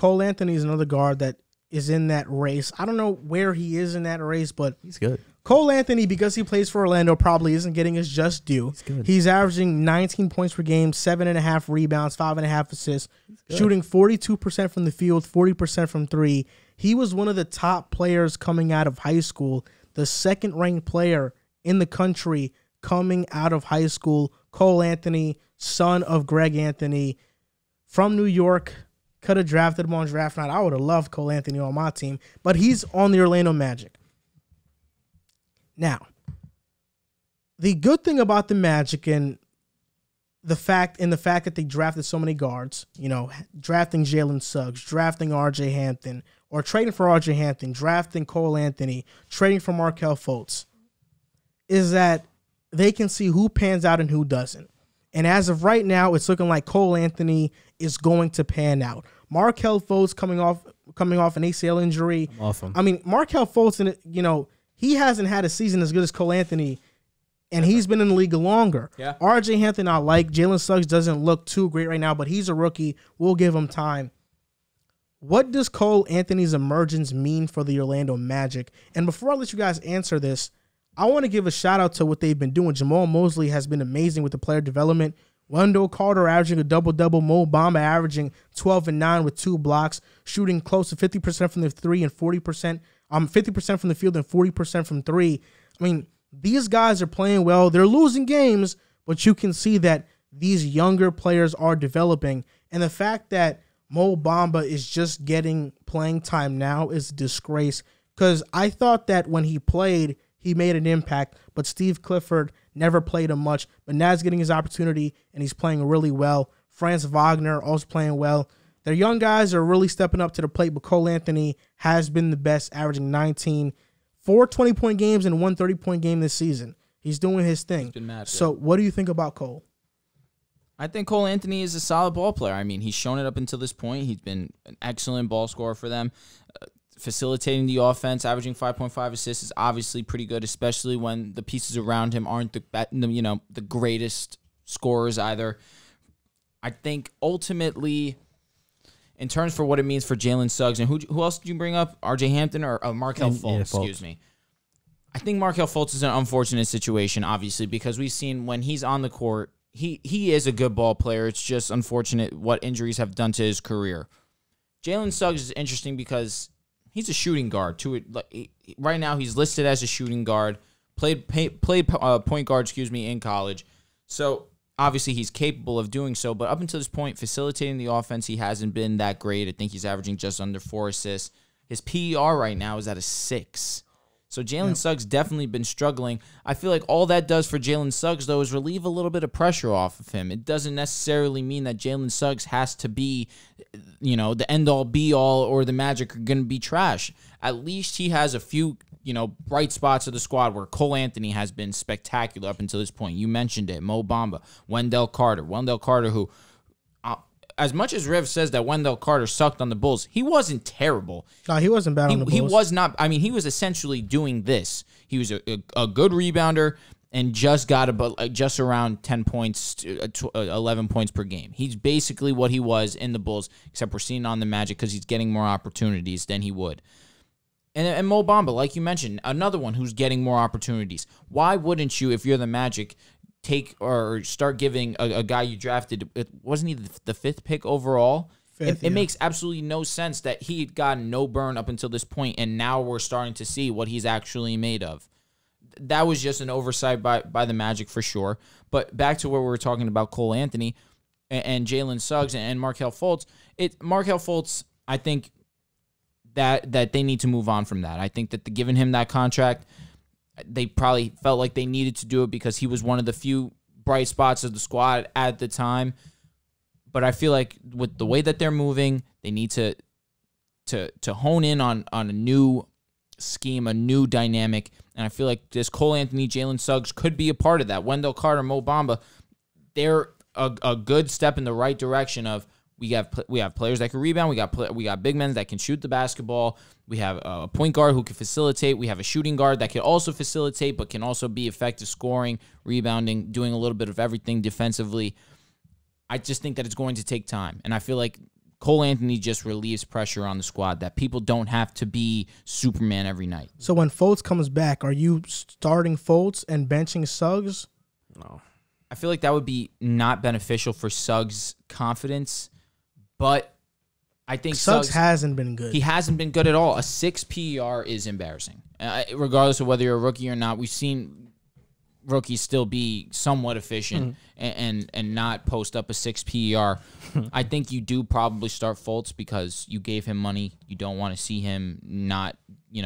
Cole Anthony is another guard that is in that race. I don't know where he is in that race, but He's good. Cole Anthony, because he plays for Orlando, probably isn't getting his just due. He's averaging 19 points per game, 7.5 rebounds, 5.5 assists, shooting 42% from the field, 40% from three. He was one of the top players coming out of high school, the second-ranked player in the country coming out of high school. Cole Anthony, son of Greg Anthony, from New York. Could have drafted him on draft night. I would have loved Cole Anthony on my team, but he's on the Orlando Magic. Now, the good thing about the Magic and the fact that they drafted so many guards, drafting Jalen Suggs, drafting RJ Hampton, or trading for RJ Hampton, drafting Cole Anthony, trading for Markelle Fultz, is that they can see who pans out and who doesn't. And as of right now, it's looking like Cole Anthony is going to pan out. Markelle Fultz coming off an ACL injury. Awesome. I mean, Markelle Fultz, he hasn't had a season as good as Cole Anthony, and he's been in the league longer. Yeah. RJ Hampton, I like. Jalen Suggs doesn't look too great right now, but he's a rookie. We'll give him time. What does Cole Anthony's emergence mean for the Orlando Magic? And before I let you guys answer this, I want to give a shout-out to what they've been doing. Jamal Mosley has been amazing with the player development. Wendell Carter averaging a double-double. Mo Bamba averaging 12 and 9 with 2 blocks, shooting close to 50% from the 3 and 40%. 50% from the field and 40% from 3. I mean, these guys are playing well. They're losing games, but you can see that these younger players are developing. And the fact that Mo Bamba is just getting playing time now is a disgrace, because I thought that when he played, he made an impact, but Steve Clifford never played him much. But now he's getting his opportunity, and he's playing really well. Franz Wagner also playing well. Their young guys are really stepping up to the plate, but Cole Anthony has been the best, averaging 19, 4 20-point games and 1 30-point game this season. He's doing his thing. He's been mad, so what do you think about Cole? I think Cole Anthony is a solid ball player. I mean, he's shown it up until this point. He's been an excellent ball scorer for them. Facilitating the offense, averaging 5.5 assists is obviously pretty good, especially when the pieces around him aren't the greatest scorers either. I think ultimately, in terms for what it means for Jalen Suggs, and who else did you bring up? RJ Hampton or Markelle Fultz, excuse me. I think Markelle Fultz is an unfortunate situation, obviously, because we've seen when he's on the court, he is a good ball player. It's just unfortunate what injuries have done to his career. Jalen Suggs is interesting because he's a shooting guard. Right now, he's listed as a shooting guard. Played point guard, in college. So obviously, he's capable of doing so. But up until this point, facilitating the offense, he hasn't been that great. I think he's averaging just under 4 assists. His PER right now is at a 6. So Jalen Suggs definitely been struggling. I feel like all that does for Jalen Suggs, though, is relieve a little bit of pressure off of him. It doesn't necessarily mean that Jalen Suggs has to be, the end-all, be-all, or the Magic are going to be trash. At least he has a few, bright spots of the squad where Cole Anthony has been spectacular up until this point. You mentioned it, Mo Bamba, Wendell Carter. Wendell Carter, who, as much as Riv says that Wendell Carter sucked on the Bulls, he wasn't terrible. No, he wasn't bad on the Bulls. He was not. I mean, he was essentially doing this. He was a good rebounder and just got just around 10 points, 11 points per game. He's basically what he was in the Bulls, except we're seeing it on the Magic because he's getting more opportunities than he would. And Mo Bamba, like you mentioned, another one who's getting more opportunities. Why wouldn't you, if you're the Magic, take or start giving a guy you drafted, wasn't he the 5th pick overall? It makes absolutely no sense that he had gotten no burn up until this point, and now we're starting to see what he's actually made of. That was just an oversight by the Magic for sure. But back to where we were talking about Cole Anthony and Jalen Suggs and Markelle Fultz. Markelle Fultz, I think that they need to move on from that. I think that giving him that contract, they probably felt like they needed to do it because he was one of the few bright spots of the squad at the time. But I feel like with the way that they're moving, they need to hone in on a new scheme, a new dynamic. And I feel like this Cole Anthony, Jalen Suggs could be a part of that. Wendell Carter, Mo Bamba, they're a good step in the right direction of we have players that can rebound. We got big men that can shoot the basketball. We have a point guard who can facilitate. We have a shooting guard that can also facilitate, but can also be effective scoring, rebounding, doing a little bit of everything defensively. I just think that it's going to take time, and I feel like Cole Anthony just relieves pressure on the squad that people don't have to be Superman every night. So when Fultz comes back, are you starting Fultz and benching Suggs? No. I feel like that would be not beneficial for Suggs' confidence, but I think Suggs hasn't been good. He hasn't been good at all. A 6 PER is embarrassing. Regardless of whether you're a rookie or not, we've seen rookies still be somewhat efficient and not post up a 6 PER. I think you do probably start Fultz because you gave him money. You don't want to see him not,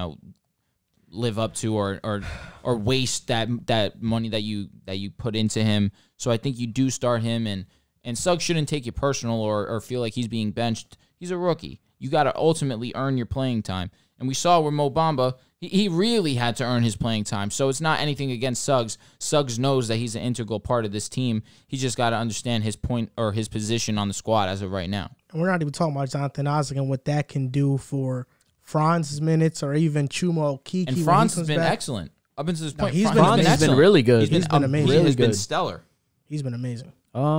live up to or waste that money that you put into him. So I think you do start him, and Suggs shouldn't take you personal or feel like he's being benched. He's a rookie. You got to ultimately earn your playing time. And we saw where Mo Bamba, he really had to earn his playing time. So it's not anything against Suggs. Suggs knows that he's an integral part of this team. He just got to understand his point or his position on the squad as of right now. And we're not even talking about Jonathan Isaac and what that can do for Franz's minutes or even Chuma Okeke. And Franz has been excellent. Up until this point, Franz has been really good. He's been amazing. Really He's been stellar. He's been amazing.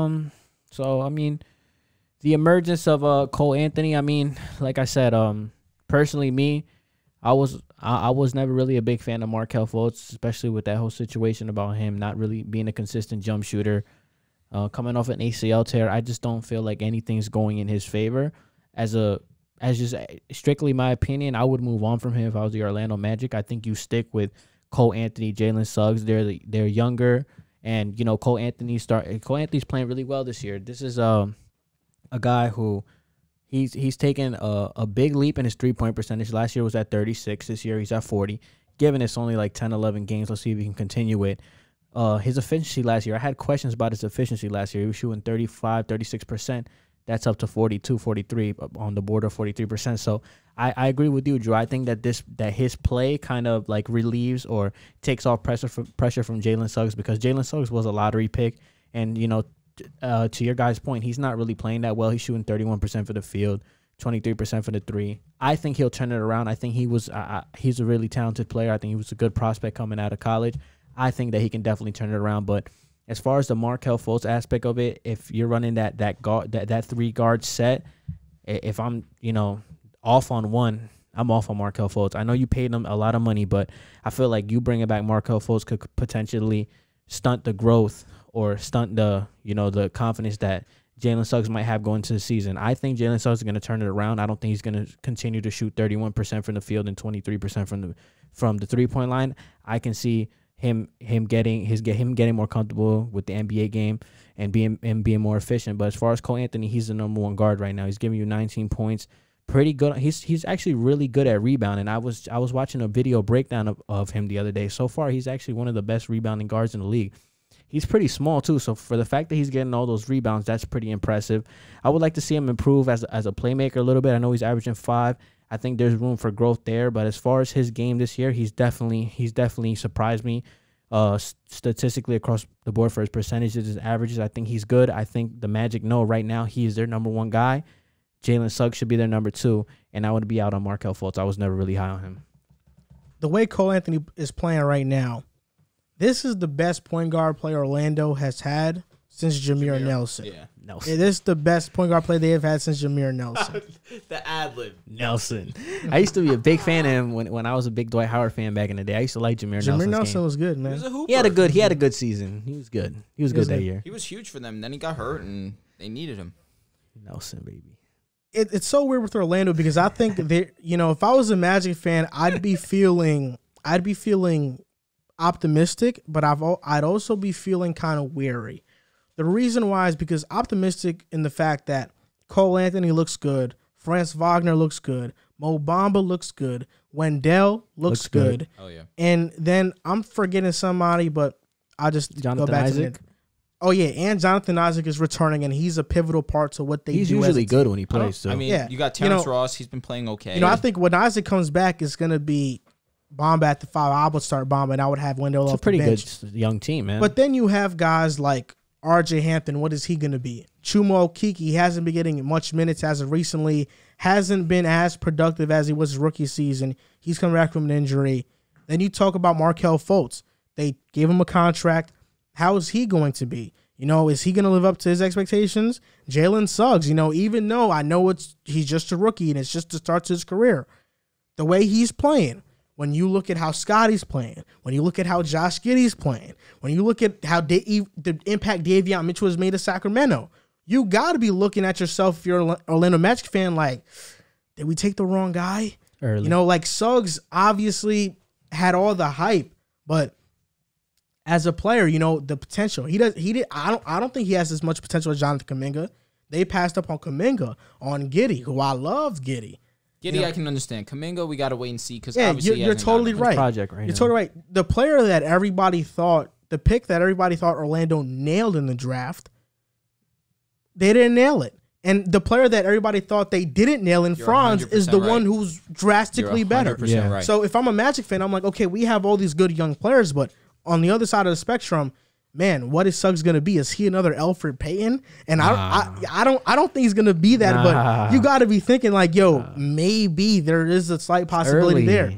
So I mean, the emergence of Cole Anthony. I mean, like I said, personally, I was never really a big fan of Markelle Fultz, especially with that whole situation about him not really being a consistent jump shooter, coming off an ACL tear. I just don't feel like anything's going in his favor. As just strictly my opinion, I would move on from him if I was the Orlando Magic. I think you stick with Cole Anthony, Jalen Suggs. They're younger, and Cole Anthony's playing really well this year. This is a guy who he's taken a big leap in his 3-point percentage. Last year was at 36. This year he's at 40. Given it's only like 10, 11 games, let's see if he can continue it. His efficiency last year, I had questions about his efficiency last year. He was shooting 35, 36%. That's up to 42, 43, on the border of 43%. So I agree with you, Drew. I think that his play kind of like relieves or takes off pressure from Jalen Suggs, because Jalen Suggs was a lottery pick. And, to your guy's point, he's not really playing that well. He's shooting 31% for the field, 23% for the three. I think he'll turn it around. I think he's a really talented player. I think he was a good prospect coming out of college. I think that he can definitely turn it around. But as far as the Markelle Fultz aspect of it, if you're running that 3-guard set, if I'm off on one, I'm off on Markelle Fultz. I know you paid him a lot of money, but I feel like you bringing back Markelle Fultz could potentially stunt the growth or stunt the confidence that Jalen Suggs might have going into the season. I think Jalen Suggs is going to turn it around. I don't think he's going to continue to shoot 31% from the field and 23% from the 3-point line. I can see him getting more comfortable with the NBA game and being more efficient. But as far as Cole Anthony, he's the number 1 guard right now. He's giving you 19 points. Pretty good. He's actually really good at rebounding. I was watching a video breakdown of him the other day. So far, he's actually one of the best rebounding guards in the league. He's pretty small too, so for the fact that he's getting all those rebounds, that's pretty impressive. I would like to see him improve as a playmaker a little bit. I know he's averaging 5. I think there's room for growth there. But as far as his game this year, he's definitely surprised me statistically across the board for his percentages, his averages. I think he's good. I think the Magic know right now he is their number 1 guy. Jalen Suggs should be their number 2, and I would be out on Markelle Fultz. I was never really high on him. The way Cole Anthony is playing right now, this is the best point guard player Orlando has had since Jameer Nelson. Yeah, Nelson. This is the best point guard player they have had since Jameer Nelson. The ad-lib. Nelson. I used to be a big fan of him when I was a big Dwight Howard fan back in the day. I used to like Jameer Nelson. Jameer Nelson was good, man. He was a hooper. He had a good season. He was good. He was good that year. He was huge for them. Then he got hurt, and they needed him. Nelson, baby. It's so weird with Orlando because I think they, if I was a Magic fan, I'd be feeling optimistic, but I'd also be feeling kind of weary. The reason why is because optimistic in the fact that Cole Anthony looks good, Franz Wagner looks good, Mo Bamba looks good, Wendell looks good. Oh yeah. And then I'm forgetting somebody, but I'll just Jonathan go back Isaac? to Oh yeah, and Jonathan Isaac is returning, and he's a pivotal part to what they do. He's usually good when he plays. So. I mean, Yeah. you got Terrence Ross. He's been playing okay. I think when Isaac comes back, it's going to be Bamba at the 5. I would start Bamba, and I would have Wendell it's off a pretty the bench. good young team, man. But then you have guys like RJ Hampton. What is he going to be? Chuma Okeke hasn't been getting much minutes as of recently. Hasn't been as productive as he was his rookie season. He's coming back from an injury. Then you talk about Markelle Fultz. They gave him a contract. How is he going to be? You know, is he going to live up to his expectations? Jalen Suggs, you know, even though I know he's just a rookie and it's just the start to his career, the way he's playing, when you look at how Scotty's playing, when you look at how Josh Giddey's playing, when you look at how the impact Davion Mitchell has made to Sacramento, you got to be looking at yourself if you're an Orlando Magic fan like, did we take the wrong guy? Early. You know, like Suggs obviously had all the hype, but as a player, you know, the potential. I don't think he has as much potential as Jonathan Kuminga. They passed up on Kuminga, on Giddey, who I loved Giddey. Giddey, You know, I can understand. Kuminga, we got to wait and see because yeah, obviously you're totally right. Project right You're now. totally right. The player that everybody thought, the pick that everybody thought Orlando nailed in the draft, they didn't nail it. And the player that everybody thought they didn't nail in You're Franz is the 100% right. one who's drastically You're better. 100% Yeah. right. So if I'm a Magic fan, I'm like, okay, we have all these good young players, but on the other side of the spectrum, man, what is Suggs gonna be? Is he another Elfrid Payton? And I don't think he's gonna be that. Nah. But you got to be thinking like, yo, maybe there is a slight possibility Early. there.